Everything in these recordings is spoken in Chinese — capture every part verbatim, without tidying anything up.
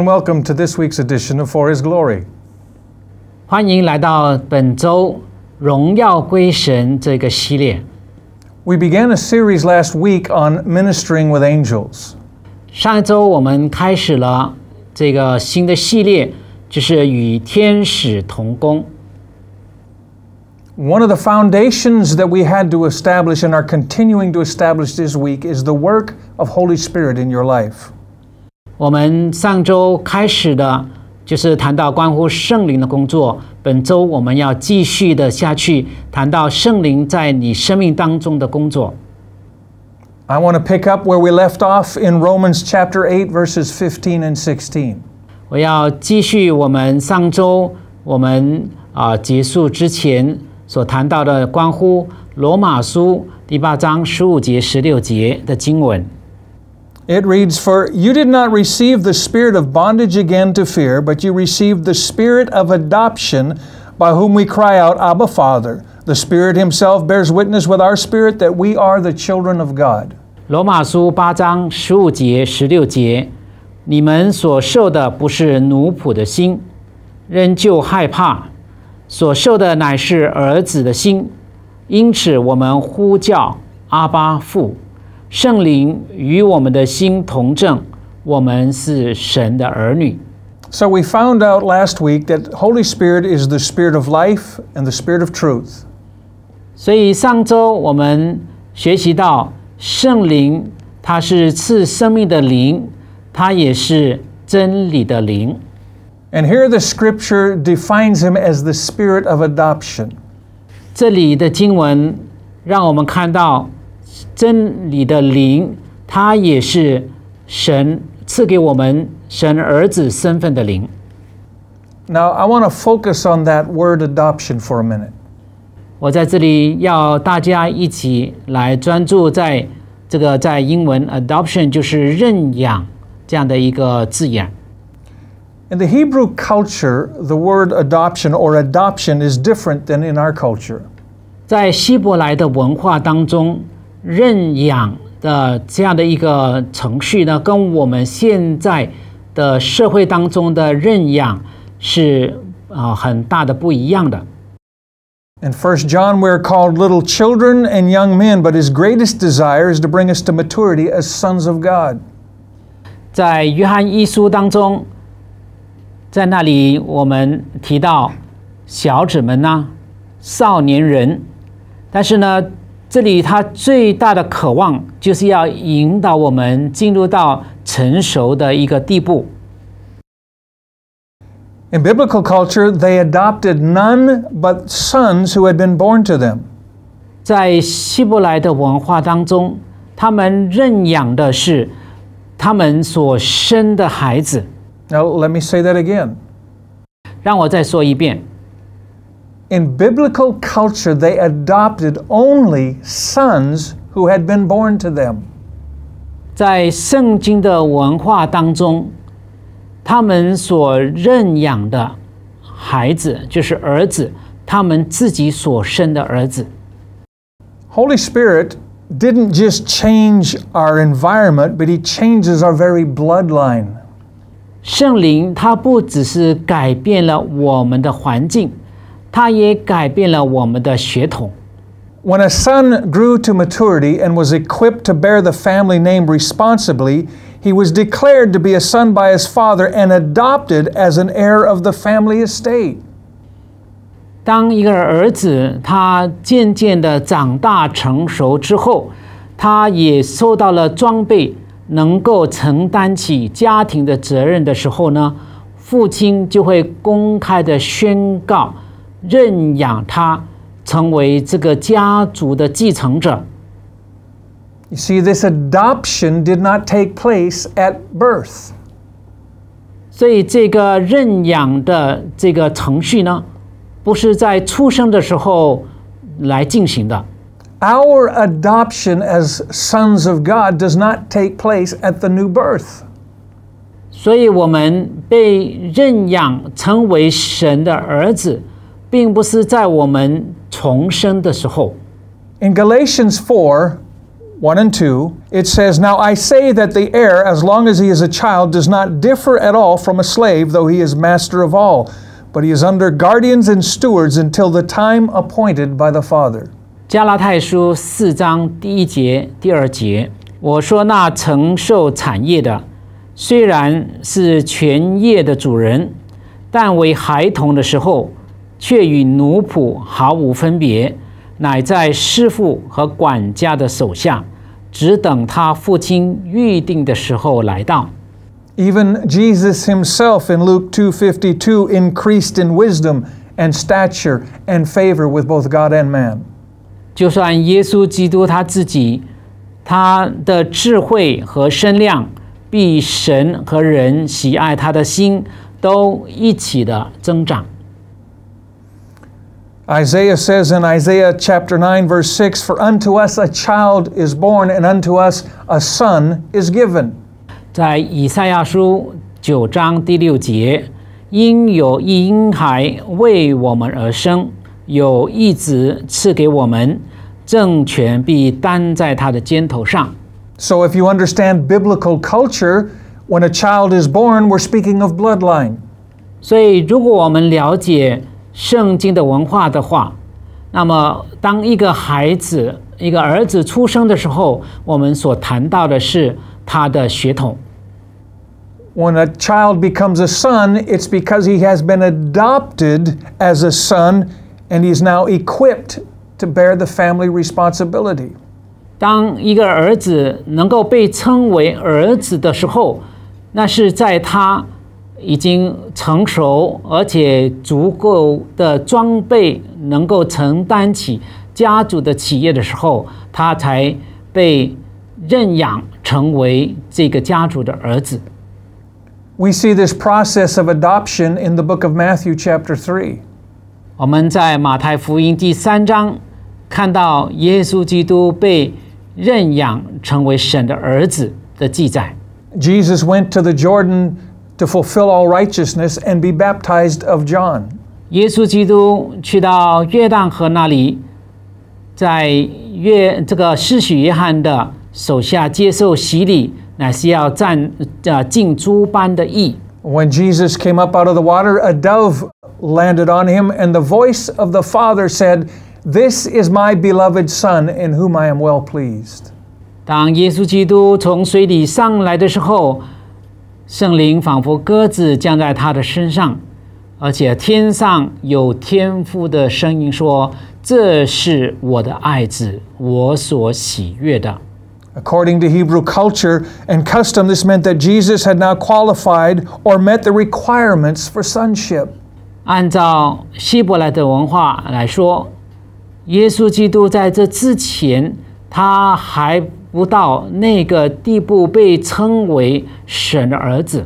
welcome to this week's edition of For His Glory. 欢迎来到本周荣耀归神这个系列。 We began a series last week on ministering with angels. 上一周我们开始了这个新的系列，就是与天使同工。 One of the foundations that we had to establish and are continuing to establish this week is the work of Holy Spirit in your life. 我们上周开始的就是谈到关乎圣灵的工作，本周我们要继续的下去谈到圣灵在你生命当中的工作。 I want to pick up where we left off in Romans chapter eight verses fifteen and sixteen. 我要继续我们上周我们啊、呃、结束之前所谈到的关乎罗马书第八章十五节十六节的经文。 It reads, "For you did not receive the spirit of bondage again to fear, but you received the spirit of adoption, by whom we cry out, Abba, Father. The Spirit Himself bears witness with our spirit that we are the children of God." 罗马书八章十五节十六节，你们所受的不是奴仆的心，仍旧害怕，所受的乃是儿子的心，因此我们呼叫阿爸父。圣灵与我们的心同证，我们是神的儿女。 So we found out last week that Holy Spirit is the Spirit of life and the Spirit of truth. 所以上周我们学习到圣灵，它是赐生命的灵，它也是真理的灵。 And here the Scripture defines Him as the Spirit of adoption. 这里的经文让我们看到真理的灵，它也是神赐给我们神儿子身份的灵。 Now I want to focus on that word adoption for a minute. 我在这里要大家一起来专注在这个在英文 adoption 就是认养这样的一个字眼。 In the Hebrew culture, the word adoption or adoption is different than in our culture. 在希伯来的文化当中，认养的这样的一个程序呢，跟我们现在的社会当中的认养是啊、呃、很大的不一样的。 In First John, we're called little children and young men, but His greatest desire is to bring us to maturity as sons of God. 在约翰一书当中，在那里我们提到小子们呢、少年人，但是呢，这里他最大的渴望就是要引导我们进入到成熟的一个地步。 In biblical culture, they adopted none but sons who had been born to them. 在希伯来的文化当中，他们认养的是他们所生的孩子。 Now, let me say that again. 让我再说一遍。 In biblical culture, they adopted only sons who had been born to them. 在圣经的文化当中，他们所认养的孩子就是儿子，他们自己所生的儿子。 Holy Spirit didn't just change our environment, but He changes our very bloodline. 圣灵它不只是改变了我们的环境，它也改变了我们的血统。 When a son grew to maturity and was equipped to bear the family name responsibly, he was declared to be a son by his father and adopted as an heir of the family estate. 当一个儿子他渐渐的长大成熟之后，他也受到了装备，能够承担起家庭的责任的时候呢，父亲就会公开的宣告认养他成为这个家族的继承者。 You see, this adoption did not take place at birth. 所以这个认养的这个程序呢，不是在出生的时候来进行的。 Our adoption as sons of God does not take place at the new birth. 所以我们被认养成为神的儿子，并不是在我们重生的时候。 In Galatians four, one and two, it says, Now I say that the heir, as long as he is a child, does not differ at all from a slave, though he is master of all. But he is under guardians and stewards until the time appointed by the Father. 加拉太书四章第一节、第二节，我说那承受产业的，虽然是全业的主人，但为孩童的时候，却与奴仆毫无分别，乃在师傅和管家的手下，只等他父亲预定的时候来到。 Even Jesus himself in Luke two fifty-two increased in wisdom and stature and favor with both God and man. 就算耶稣基督他自己，他的智慧和身量，比神和人喜爱他的心都一起的增长。 Isaiah says in Isaiah chapter nine verse six, For unto us a child is born, and unto us a son is given. 在以赛亚书九章第六节，因有一婴孩为我们而生，有一子赐给我们，政权必担在他的肩头上。 So if you understand biblical culture, when a child is born, we're speaking of bloodline. 所以如果我们了解圣经的文化的话，那么当一个孩子、一个儿子出生的时候，我们所谈到的是他的血统。 When a child becomes a son, it's because he has been adopted as a son, and he's now equipped to bear the family responsibility. 当一个儿子能够被称为儿子的时候，那是在他已经成熟而且足够的装备，能够承担起家族的企业的时候，他才被认养成为这个家族的儿子。 We see this process of adoption in the book of Matthew chapter three. 我们在马太福音第三章看到耶稣基督被认养成为神的儿子的记载。 Jesus went to the Jordan to fulfill all righteousness and be baptized of John. 耶稣基督去到约旦河那里，在约这个施洗约翰的手下接受洗礼，乃是要占呃尽诸般的义。 When Jesus came up out of the water, a dove landed on him, and the voice of the Father said, This is my beloved Son, in whom I am well pleased. 当耶稣基督从水里上来的时候，圣灵仿佛鸽子降在他的身上，而且天上有天父的声音说：“这是我的爱子，我所喜悦的。” According to Hebrew culture and custom, this meant that Jesus had now qualified or met the requirements for sonship. 按照希伯来的文化来说，耶稣基督在这之前，他还不到那个地步被称为神的儿子。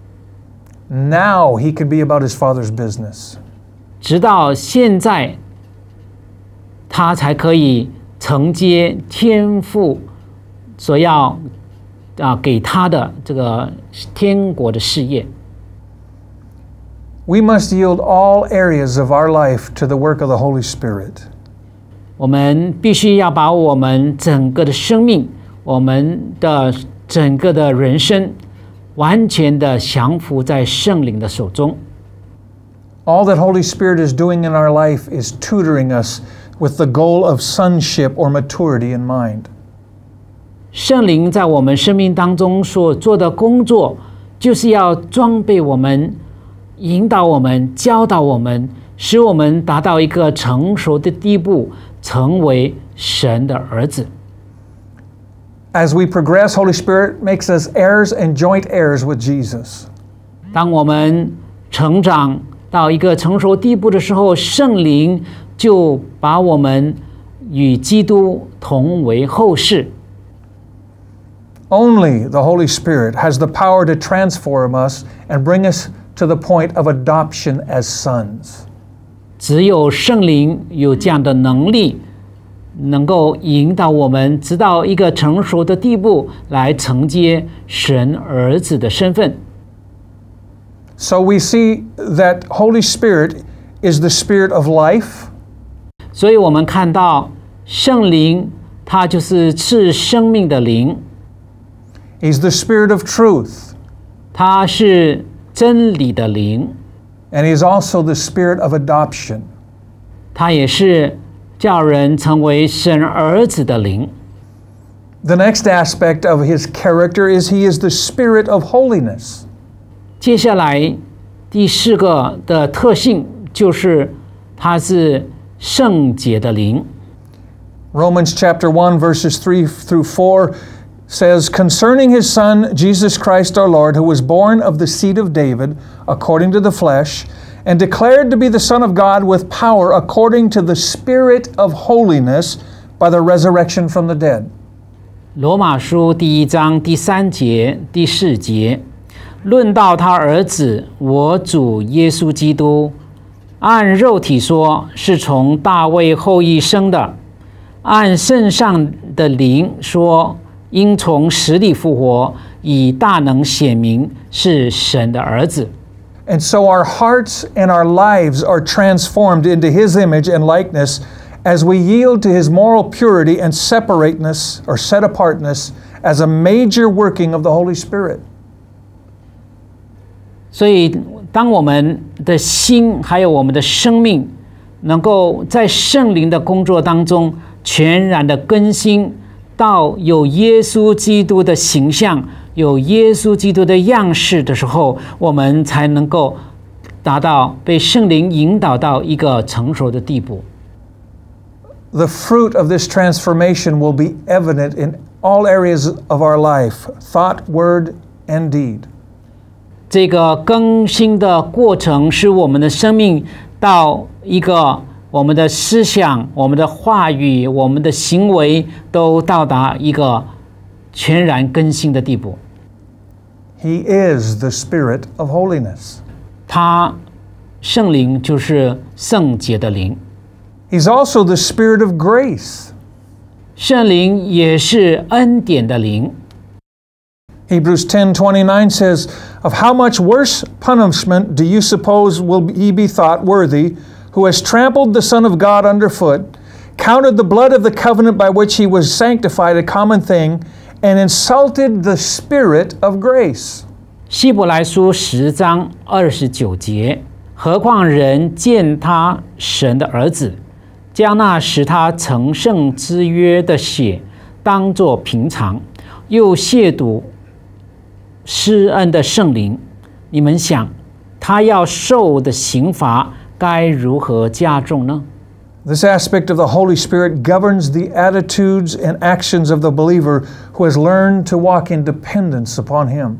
Now he could be about his Father's business. 直到现在，他才可以承接天父所要啊给他的这个天国的事业。 We must yield all areas of our life to the work of the Holy Spirit. 我们必须要把我们整个的生命，我们的整个的人生，完全的降服在圣灵的手中。 All that Holy Spirit is doing in our life is tutoring us with the goal of sonship or maturity in mind. 圣灵在我们生命当中所做的工作，就是要装备我们，引导我们，教导我们，使我们达到一个成熟的地步，成为神的儿子。 As we progress, Holy Spirit makes us heirs and joint heirs with Jesus. 当我们成长到一个成熟地步的时候，圣灵就把我们与基督同为后世。 Only the Holy Spirit has the power to transform us and bring us to the point of adoption as sons. 只有圣灵有这样的能力，能够引导我们直到一个成熟的地步，来承接神儿子的身份。 So we see that Holy Spirit is the Spirit of life. 所以我们看到圣灵他就是赐生命的灵， He's the Spirit of truth. 他是真理的灵， And He's also the Spirit of adoption. 他也是叫人成为神儿子的灵。 The next aspect of His character is He is the Spirit of holiness. 接下来第四个的特性就是他是圣洁的灵。 Romans chapter one verses three through four says, concerning His Son, Jesus Christ our Lord, who was born of the seed of David, according to the flesh, and declared to be the Son of God with power, according to the Spirit of holiness, by the resurrection from the dead. 罗马书第一章第三节、第四节，论到他儿子，我主耶稣基督，按肉体说是从大卫后裔生的，按圣上的灵说，应从死里复活，以大能显明是神的儿子。 And so our hearts and our lives are transformed into His image and likeness as we yield to His moral purity and separateness or set apartness as a major working of the Holy Spirit. 所以，当我们的心还有我们的生命，能够在圣灵的工作当中全然的更新，到有耶稣基督的形象、有耶稣基督的样式的时候，我们才能够达到被圣灵引导到一个成熟的地步。 The fruit of this transformation will be evident in all areas of our life, thought, word, and deed. 这个更新的过程，使我们的生命到一个我们的思想、我们的话语、我们的行为都到达一个全然更新的地步。 He is the Spirit of holiness. 他圣灵就是圣洁的灵， He's also the Spirit of grace. 圣灵也是恩典的灵。 Hebrews ten twenty-nine says, of how much worse punishment do you suppose will he be thought worthy, who has trampled the Son of God underfoot, counted the blood of the covenant by which he was sanctified a common thing, and insulted the Spirit of grace. 希伯来书十章二十九节，何况人见他神的儿子，将那使他成圣之约的血当作平常，又亵渎施恩的圣灵，你们想，他要受的刑罚该如何加重呢？ This aspect of the Holy Spirit governs the attitudes and actions of the believer who has learned to walk in dependence upon Him.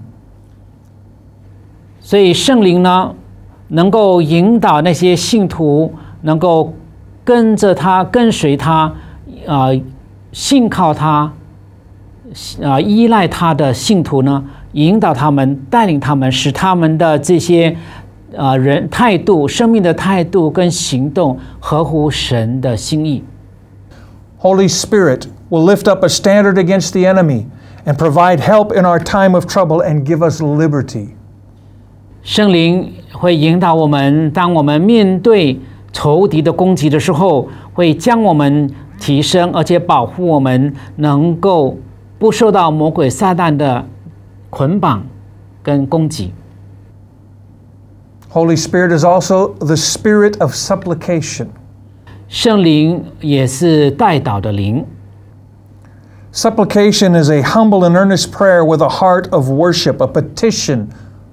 所以圣灵呢，能够引导那些信徒能够跟着他、跟随他，啊、呃，信靠他，啊、呃，依赖他的信徒呢，引导他们、带领他们，使他们的这些呃人态度、生命的态度跟行动合乎神的心意。 Holy Spirit will lift up a standard against the enemy and provide help in our time of trouble and give us liberty. 圣灵会引导我们，当我们面对仇敌的攻击的时候，会将我们提升，而且保护我们，能够不受到魔鬼撒旦的捆绑跟攻击。 Holy Spirit is also the spirit of supplication. 圣灵也是代祷的灵。 Supplication is a humble and earnest prayer with a heart of worship, a petition.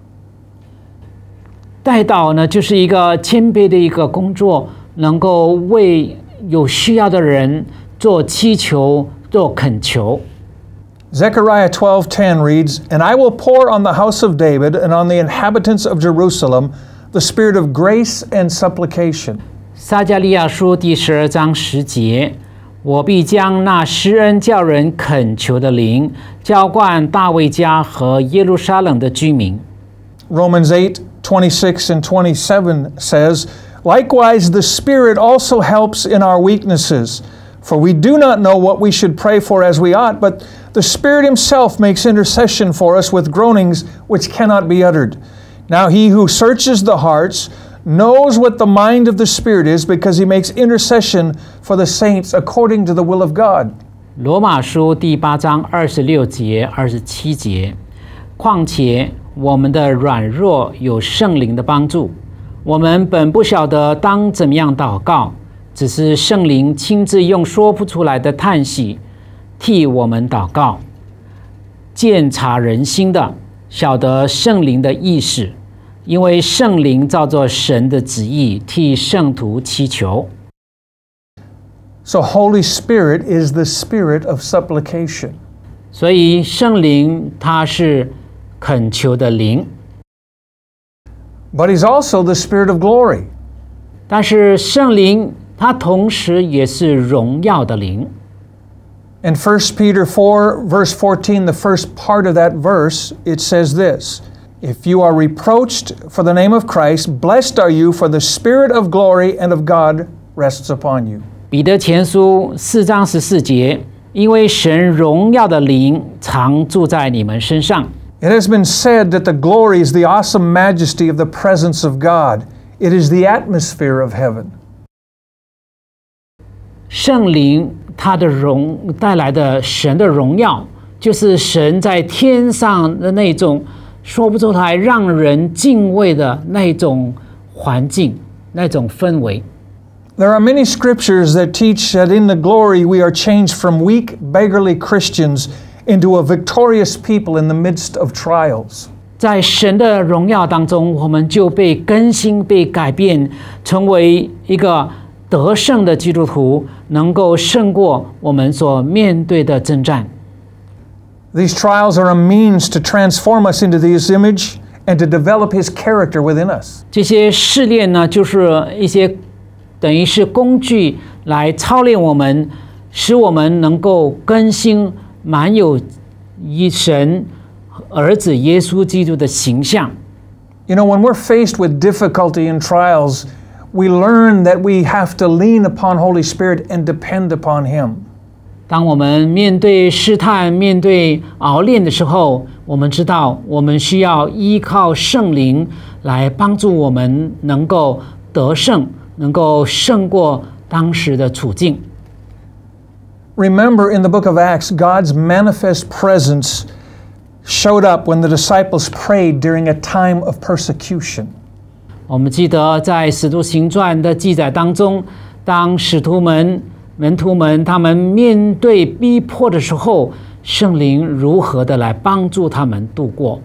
代祷呢，就是一个谦卑的一个工作，能够为有需要的人做祈求、做恳求。 Zechariah twelve ten reads, And I will pour on the house of David and on the inhabitants of Jerusalem the spirit of grace and supplication. 撒迦利亚书第十二章十节，我必将那施恩叫人恳求的灵浇灌大卫家和耶路撒冷的居民。 Romans eight twenty-six and twenty-seven says, Likewise the Spirit also helps in our weaknesses, for we do not know what we should pray for as we ought, but the Spirit Himself makes intercession for us with groanings which cannot be uttered. Now He who searches the hearts knows what the mind of the Spirit is, because He makes intercession for the saints according to the will of God. 罗马书第八章二十六节、二十七节。况且我们的软弱有圣灵的帮助，我们本不晓得当怎么样祷告，只是圣灵亲自用说不出来的叹息替我们祷告。鉴察人心的，晓得圣灵的意思，因为圣灵照着神的旨意替圣徒祈求。 So Holy Spirit is the spirit of supplication. 所以圣灵它是恳求的灵， But he's also the spirit of glory. 但是圣灵它同时也是荣耀的灵。 In First Peter four, verse fourteen, the first part of that verse, it says this: If you are reproached for the name of Christ, blessed are you, for the Spirit of glory and of God rests upon you. 彼得前书四章十四节，因为神荣耀的灵常住在你们身上。 It has been said that the glory is the awesome majesty of the presence of God. It is the atmosphere of heaven. 圣灵它的荣带来的神的荣耀，就是神在天上的那种说不出来让人敬畏的那种环境，那种氛围。 There are many scriptures that teach that in the glory we are changed from weak, beggarly Christians into a victorious people in the midst of trials. 在神的荣耀当中，我们就被更新、被改变，成为一个得胜的基督徒，能够胜过我们所面对的征战。 These trials are a means to transform us into His image and to develop His character within us. 这些试炼呢，就是一些等于是工具来操练我们，使我们能够更新满有以神儿子耶稣基督的形象。 You know, when we're faced with difficulty and trials, we learn that we have to lean upon Holy Spirit and depend upon Him. 当我们面对试探、面对熬炼的时候，我们知道我们需要依靠圣灵来帮助我们能够得胜，能够胜过当时的处境。 Remember in the book of Acts, God's manifest presence showed up when the disciples prayed during a time of persecution. 我们记得在使徒行传的记载当中，当使徒们、门徒们他们面对逼迫的时候，圣灵如何的来帮助他们度过。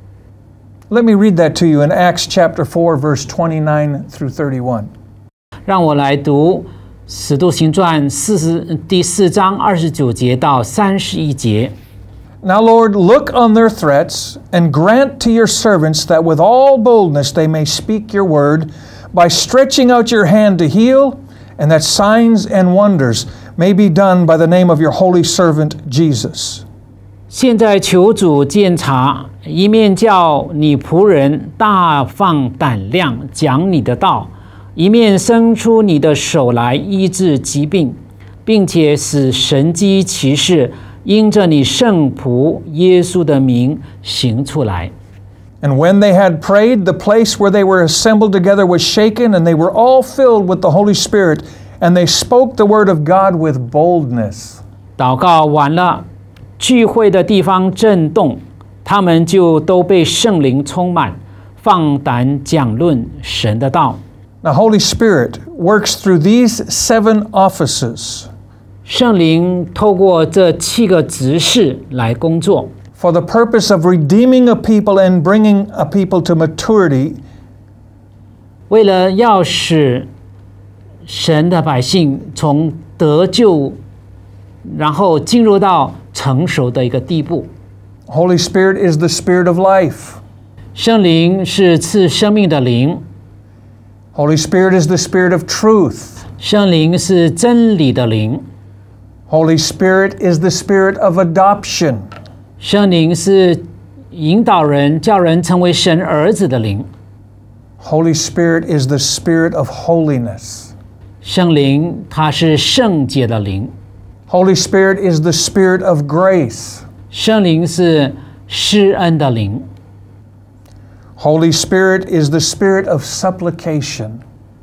Let me read that to you in Acts chapter four, verse twenty-nine through thirty-one. 让我来读《使徒行传》四十第四章二十九节到三十一节。 Now, Lord, look on their threats and grant to your servants that with all boldness they may speak your word by stretching out your hand to heal, and that signs and wonders may be done by the name of your holy servant Jesus. 现在求主鉴察，一面叫你仆人大放胆量讲你的道，一面伸出你的手来医治疾病，并且使神迹奇事因着你圣仆耶稣的名行出来。 And when they had prayed, the place where they were assembled together was shaken, and they were all filled with the Holy Spirit, and they spoke the word of God with boldness. 祷告完了，聚会的地方震动，他们就都被圣灵充满，放胆讲论神的道。 Now, Holy Spirit works through these seven offices 圣灵透过这七个职事来工作， for the purpose of redeeming a people and bringing a people to maturity. 为了要使神的百姓从得救，然后进入到成熟的一个地步。 Holy Spirit is the Spirit of life. 圣灵是赐生命的灵， Holy Spirit is the Spirit of truth. 圣灵是真理的灵， Holy Spirit is the Spirit of adoption. 圣灵是引导人、叫人成为神儿子的灵， Holy Spirit is the Spirit of holiness. 圣灵它是圣洁的灵， Holy Spirit is the Spirit of grace. 圣灵是施恩的灵， Holy Spirit is the Spirit of supplication.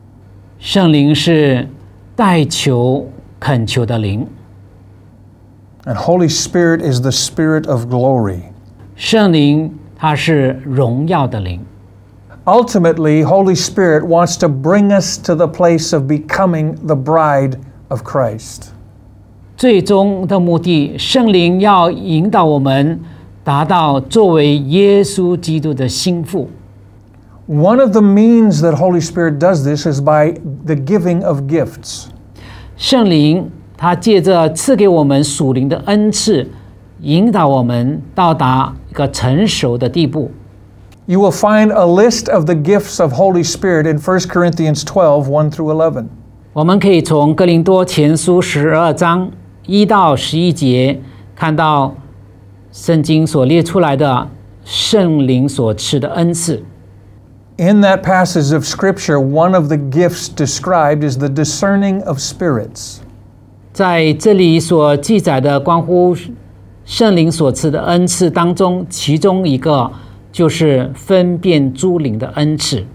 圣灵是代求、恳求的灵。 And Holy Spirit is the Spirit of glory. 圣灵它是荣耀的灵。 Ultimately, Holy Spirit wants to bring us to the place of becoming the bride of Christ. 最终的目的，圣灵要引导我们达到作为耶稣基督的心腹。 One of the means that Holy Spirit does this is by the giving of gifts. 圣灵他借着赐给我们属灵的恩赐，引导我们到达一个成熟的地步。 You will find a list of the gifts of Holy Spirit in First Corinthians twelve, one through eleven. 我们可以从哥林多前书十二章一到十一节看到圣经所列出来的圣灵所赐的恩赐。 In that passage of Scripture, one of the gifts described is the discerning of spirits. 在这里所记载的关乎圣灵所赐的恩赐当中，其中一个就是分辨诸灵的恩赐。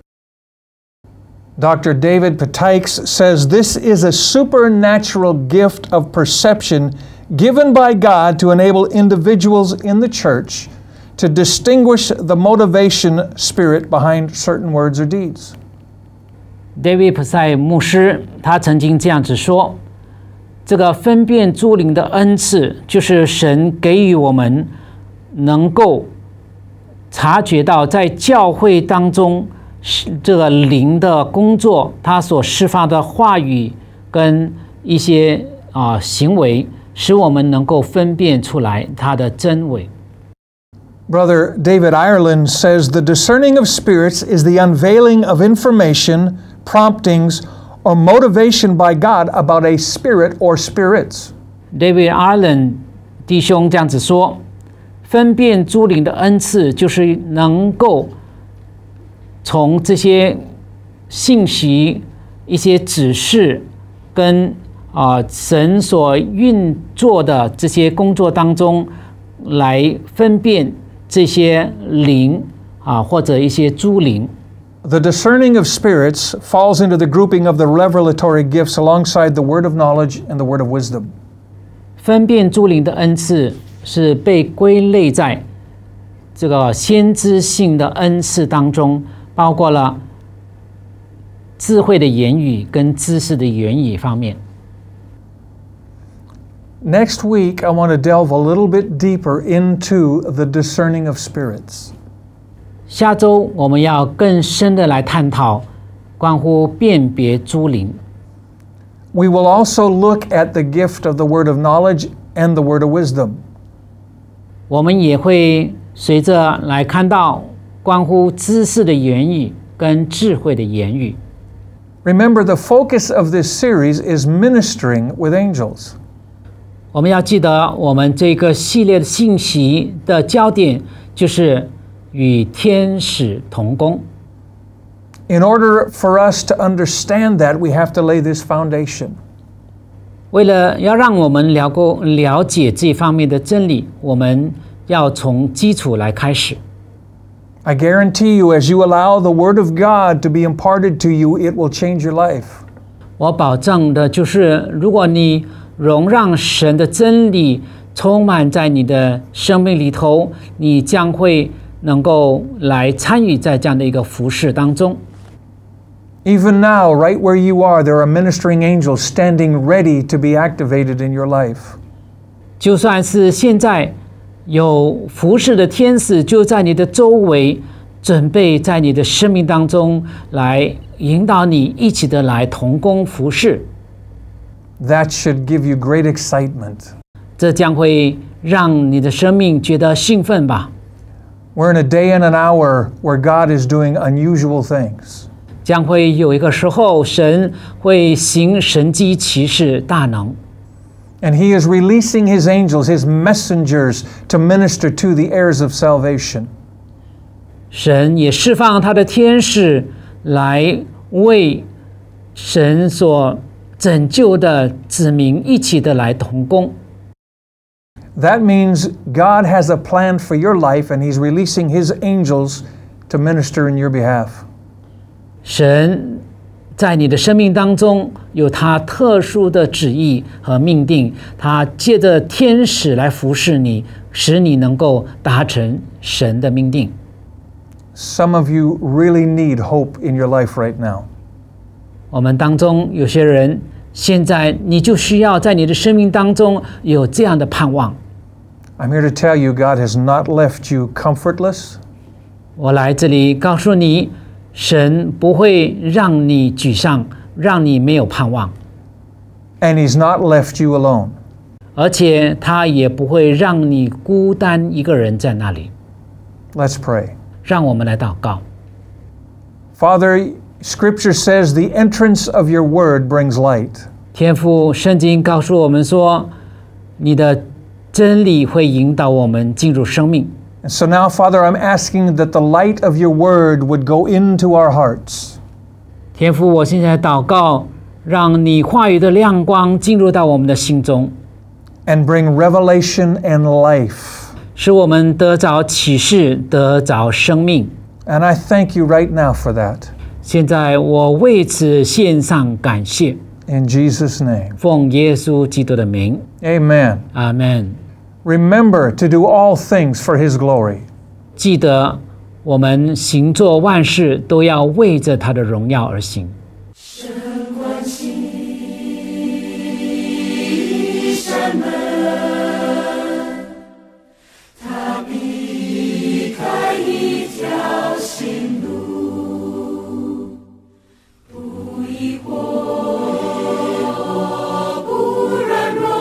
Doctor David Patikes says this is a supernatural gift of perception given by God to enable individuals in the church to distinguish the motivation spirit behind certain words or deeds. David Patikes 牧师他曾经这样子说，这个分辨诸灵的恩赐，就是神给予我们能够察觉到在教会当中这个灵的工作，他所释放的话语跟一些啊、呃、行为，使我们能够分辨出来他的真伪。 Brother David Ireland says the discerning of spirits is the unveiling of information, promptings, or motivation by God about a spirit or spirits. David Ireland 弟兄这样子说，分辨诸灵的恩赐就是能够从这些信息、一些指示跟啊、呃、神所运作的这些工作当中来分辨这些灵啊或者一些诸灵。 The discerning of spirits falls into the grouping of the revelatory gifts alongside the word of knowledge and the word of wisdom. 分辨诸灵的恩赐是被归类在这个先知性的恩赐当中，包括了智慧的言语跟知识的言语方面。 Next week, I want to delve a little bit deeper into the discerning of spirits. 下周我们要更深的来探讨关乎辨别诸灵。 We will also look at the gift of the word of knowledge and the word of wisdom. 我们也会随着来看到关乎知识的言语跟智慧的言语。 Remember, the focus of this series is ministering with angels. 我们要记得，我们这个系列的信息的焦点就是与天使同工。 In order for us to understand that, we have to lay this foundation. 为了要让我们了够了解这方面的真理，我们要从基础来开始。 I guarantee you, as you allow the Word of God to be imparted to you, it will change your life. 我保证的就是，如果你容让神的真理充满在你的生命里头，你将会能够来参与在这样的一个服事当中。 Even now, right where you are, there are ministering angels standing ready to be activated in your life. 就算是现在有服事的天使就在你的周围，准备在你的生命当中来引导你一起的来同工服事。 That should give you great excitement. 这将会让你的生命觉得兴奋吧。 We're in a day and an hour where God is doing unusual things. 将会有一个时候，神会行神迹奇事大能。 And He is releasing His angels, His messengers, to minister to the heirs of salvation. 神也释放他的天使来为神所拯救的子民一起的来同工。 That means God has a plan for your life and He's releasing His angels to minister in your behalf. 神在你的生命当中有他特殊的旨意和命定，他借着天使来服侍你，使你能够达成神的命定。 Some of you really need hope in your life right now. 我们当中有些人，现在你就需要在你的生命当中有这样的盼望。 I'm here to tell you, God has not left you comfortless. 我来这里告诉你，神不会让你沮丧，让你没有盼望。 And He's not left you alone. 而且他也不会让你孤单一个人在那里。 Let's pray. 让我们来祷告。 Father, Scripture says the entrance of your word brings light. 天父，圣经告诉我们说，你的真理会引导我们进入生命。 And so now, Father, I'm asking that the light of your word would go into our hearts. 天父，我现在祷告，让你话语的亮光进入到我们的心中， And bring revelation and life. 使我们得着启示，得着生命。 And I thank you right now for that. 现在我为此献上感谢， In Jesus' name. 奉耶稣基督的名， Amen. 阿们。 Remember to do all things for His glory. 记得我们行做万事都要为着他的荣耀而行。 神关起山门，他避开一条新路，不疑惑，不软弱，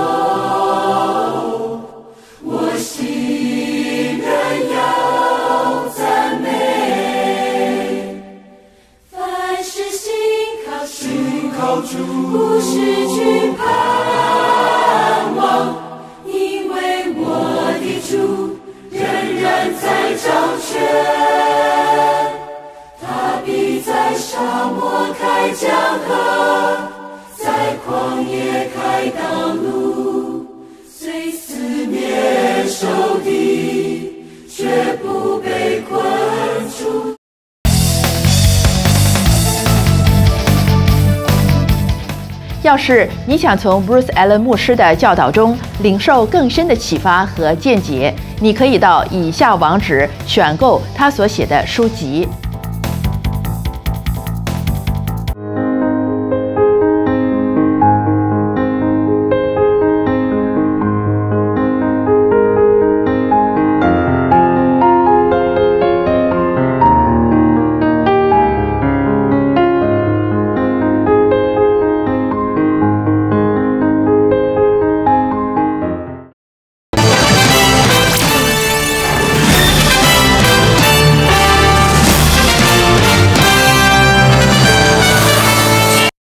我心仍要赞美。凡事心靠心靠主，不失去盼望，因为我的主仍然在掌权，他必在沙漠开江河，在旷野开道路，虽四面受敌，却不被困住。 要是你想从 Bruce Allen 牧师的教导中领受更深的启发和见解，你可以到以下网址选购他所写的书籍。